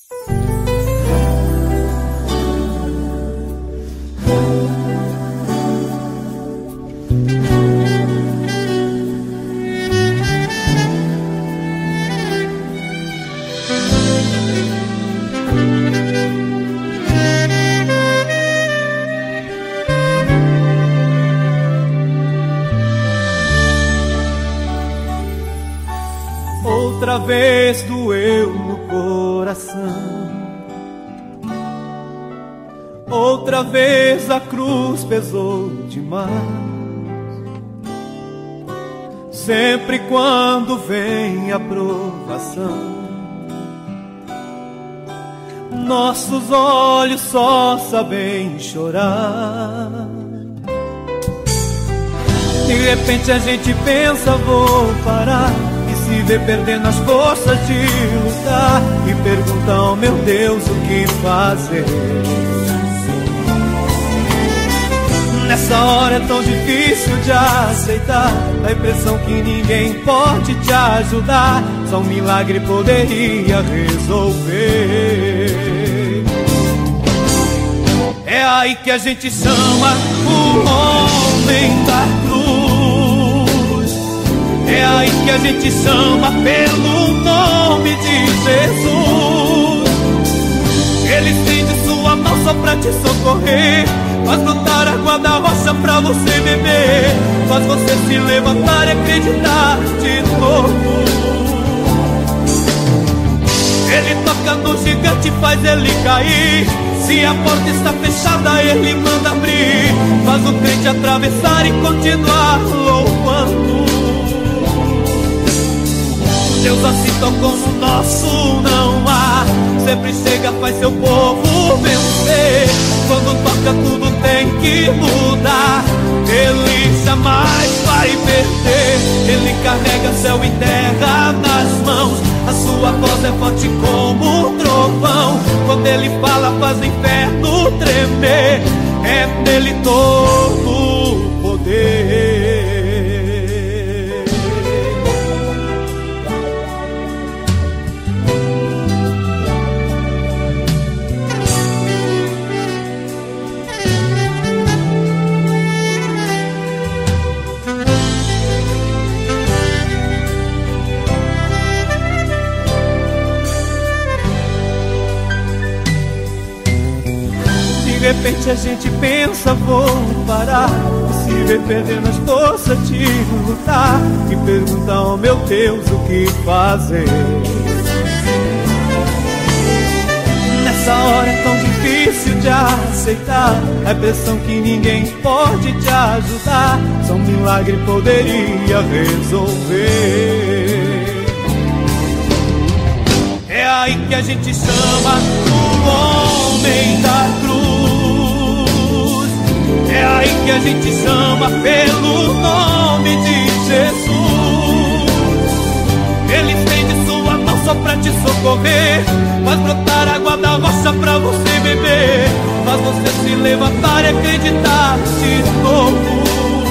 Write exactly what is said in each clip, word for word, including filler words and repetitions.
Outra vez doeu no coração, outra vez a cruz pesou demais. Sempre quando vem a provação, nossos olhos só sabem chorar. De repente a gente pensa, vou parar, se vê perdendo as forças de lutar e pergunta, oh meu Deus, o que fazer? Nessa hora é tão difícil de aceitar, a impressão que ninguém pode te ajudar, só um milagre poderia resolver. É aí que a gente chama o homem da cruz, é aí que a gente chama pelo nome de Jesus. Ele estende sua mão só pra te socorrer, faz brotar água da rocha pra você beber, faz você se levantar e acreditar de novo. Ele toca no gigante, faz ele cair, se a porta está fechada ele manda abrir, faz o crente atravessar e continuar louvando. Deus assim tão como o nosso não há, sempre chega, faz seu povo vencer. Quando toca tudo tem que mudar, Ele jamais vai perder. Ele carrega céu e terra nas mãos, a sua voz é forte como um trovão. Quando Ele fala faz o inferno tremer, é dele todo o poder. De repente a gente pensa, vou parar, se vê perdendo as forças de lutar e pergunta, oh meu Deus, o que fazer? Nessa hora é tão difícil de aceitar, a impressão que ninguém pode te ajudar, só um milagre poderia resolver. É aí que a gente chama o homem da cruz, é aí que a gente chama pelo nome de Jesus. Ele estende sua mão só pra te socorrer, faz brotar água da rocha pra você beber, faz você se levantar e acreditar de novo.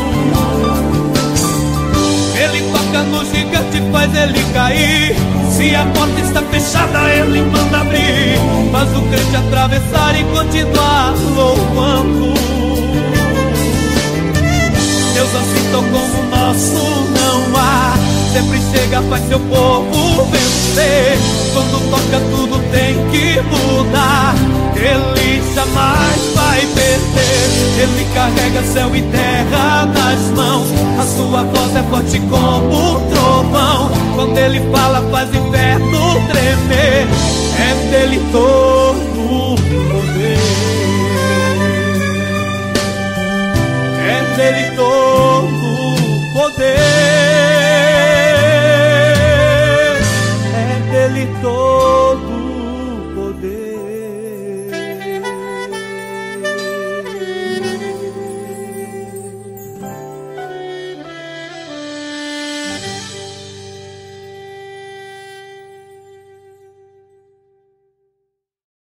Ele toca no gigante, faz ele cair, se a porta está fechada ele manda abrir, faz o crente atravessar e continuar louvando. Deus assim tão como o nosso não há, sempre chega, faz seu povo vencer. Quando toca tudo tem que mudar, Ele jamais vai perder. Ele carrega céu e terra nas mãos, a sua voz é forte como um trovão. Quando Ele fala faz o inferno tremer, é dele todo o poder, é dele todo